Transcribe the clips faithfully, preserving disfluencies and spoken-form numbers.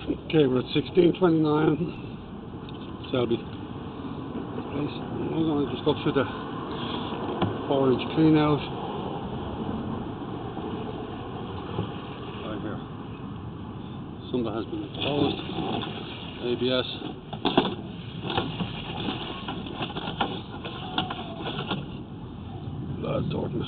Okay, we're at sixteen twenty-nine Selby Place. We're going to just go through the four inch clean out. Right here. Some that has been exposed. A B S. Blood darkness.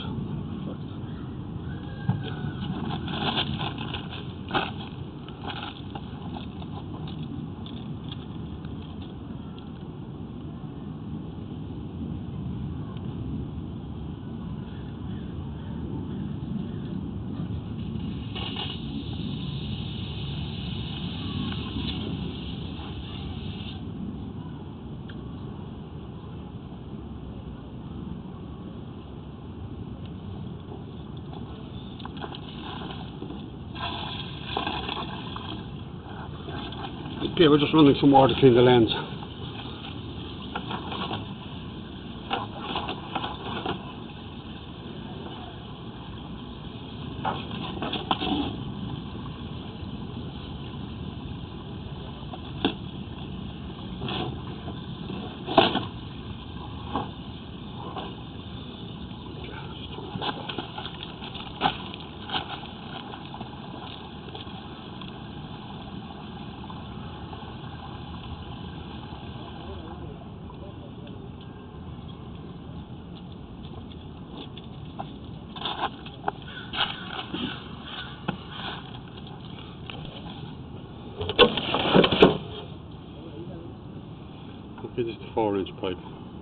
Okay, we're just running some water to clean the lens. Okay, this is the four inch pipe.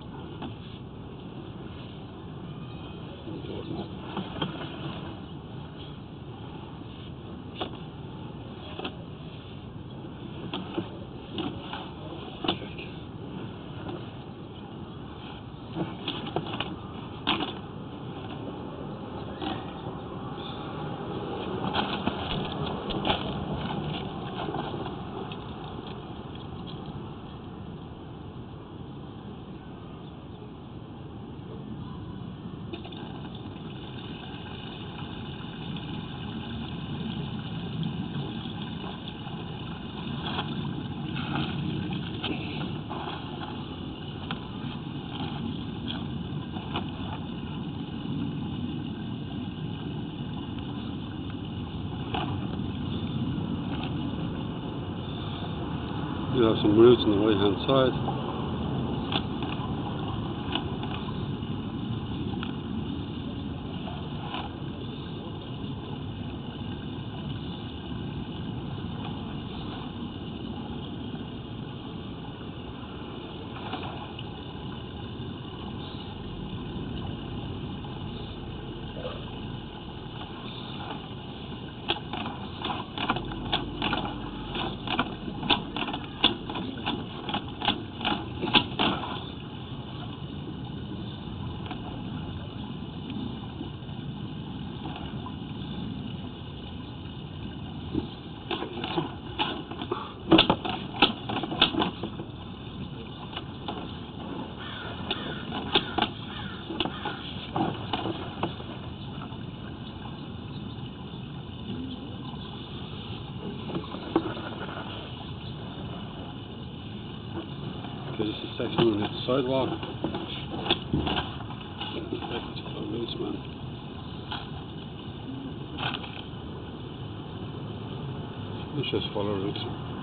You have some roots on the right hand side. Okay, this is section on the sidewalk. Let's just follow roots.